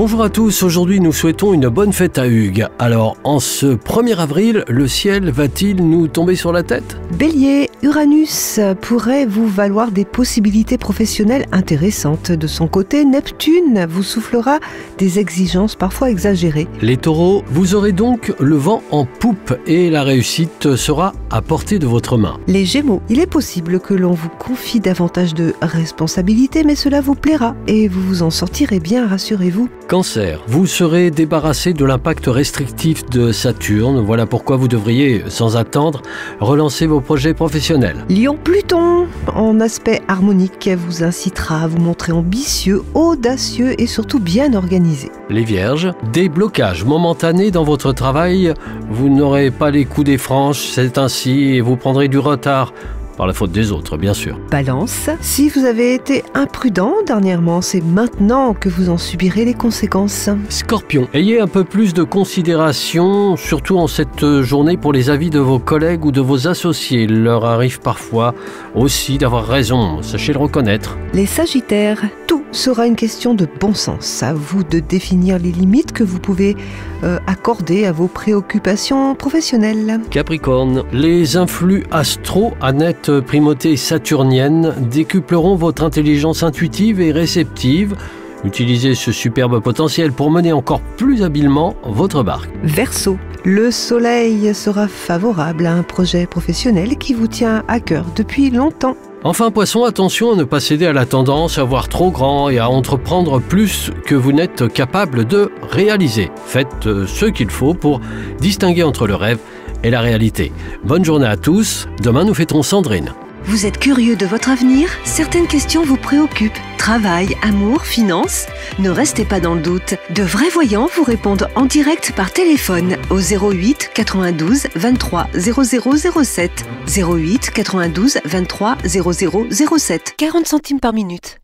Bonjour à tous, aujourd'hui nous souhaitons une bonne fête à Hugues. Alors, en ce 1er avril, le ciel va-t-il nous tomber sur la tête? Bélier, Uranus pourrait vous valoir des possibilités professionnelles intéressantes. De son côté, Neptune vous soufflera des exigences parfois exagérées. Les taureaux, vous aurez donc le vent en poupe et la réussite sera à portée de votre main. Les Gémeaux, il est possible que l'on vous confie davantage de responsabilités, mais cela vous plaira et vous vous en sortirez bien, rassurez-vous. Cancer, vous serez débarrassé de l'impact restrictif de Saturne. Voilà pourquoi vous devriez, sans attendre, relancer vos projets professionnels. Lion, Pluton, en aspect harmonique, vous incitera à vous montrer ambitieux, audacieux et surtout bien organisé. Les Vierges, des blocages momentanés dans votre travail. Vous n'aurez pas les coups des franches, c'est ainsi, et vous prendrez du retard. Par la faute des autres, bien sûr. Balance, si vous avez été imprudent dernièrement, c'est maintenant que vous en subirez les conséquences. Scorpion, ayez un peu plus de considération, surtout en cette journée pour les avis de vos collègues ou de vos associés. Il leur arrive parfois aussi d'avoir raison, sachez le reconnaître. Les Sagittaires, tout sera une question de bon sens. À vous de définir les limites que vous pouvez accorder à vos préoccupations professionnelles. Capricorne, les influx astro à nette primauté saturnienne décupleront votre intelligence intuitive et réceptive. Utilisez ce superbe potentiel pour mener encore plus habilement votre barque. Verseau, le soleil sera favorable à un projet professionnel qui vous tient à cœur depuis longtemps. Enfin, Poisson, attention à ne pas céder à la tendance à voir trop grand et à entreprendre plus que vous n'êtes capable de réaliser. Faites ce qu'il faut pour distinguer entre le rêve et la réalité. Bonne journée à tous. Demain, nous fêterons Sandrine. Vous êtes curieux de votre avenir? Certaines questions vous préoccupent. Travail, amour, finances? Ne restez pas dans le doute. De vrais voyants vous répondent en direct par téléphone au 08 92 23 0007. 08 92 23 0007. 40 centimes par minute.